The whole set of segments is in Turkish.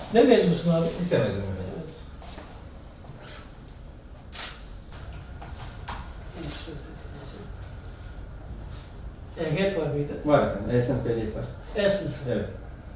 Ne mezunusun abi? Lise mezunuyum. Ehliyet var mıydı? Var efendim. E-sınıf ehliyet var. E-sınıfı. Evet.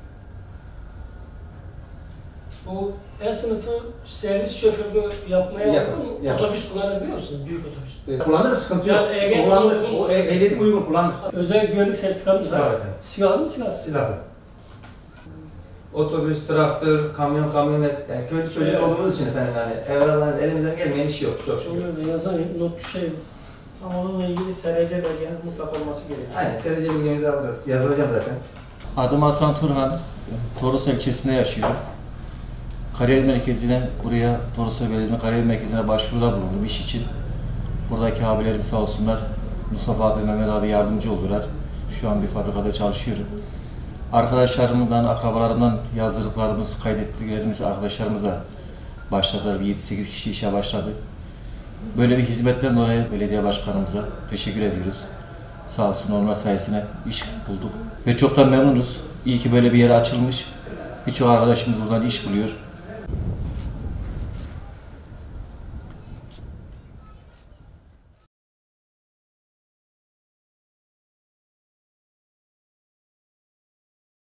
Bu E-sınıfı servis şoförlüğü yapmaya Yapar, uygun mu? yapar. Otobüs kullanabiliyor musun? Büyük otobüs. Kullanırım, sıkıntı yok. Yani ehliyet Kullanır, uygun mu? o ehliyetim uygun, kullanır. Özel güvenlik sertifikamız var. Var efendim. Silahlı mı silahsız? Silahlı. Otobüs, traktör, kamyon, kamyonet, yani köylü çocuk Evet. olduğumuz için efendim yani evralardan elimizden gelmeyen iş yok, çok şükür. Onu da yazayım, not düşeyim. Ama onunla ilgili SRC belgeniz mutlaka olması gerekiyor. Aynen, SRC bilgimizi alırız, yazacağım zaten. Adım Hasan Turhan, Toroslar ilçesinde yaşıyorum. Kariyer merkezine, Toroslar Belediye Kariyer Merkezi'ne başvuruda bulundum iş için. Buradaki abilerim sağ olsunlar, Mustafa abi, Mehmet abi yardımcı oldular. Şu an bir fabrikada çalışıyorum. Arkadaşlarımdan, akrabalarımdan yazdırdıklarımız, kaydettiklerimiz arkadaşlarımızla başladılar. Bir 7-8 kişi işe başladı. Böyle bir hizmetten dolayı belediye başkanımıza teşekkür ediyoruz. Sağ olsun, onlar sayesinde iş bulduk ve çoktan memnunuz. İyi ki böyle bir yer açılmış. Birçok arkadaşımız buradan iş buluyor.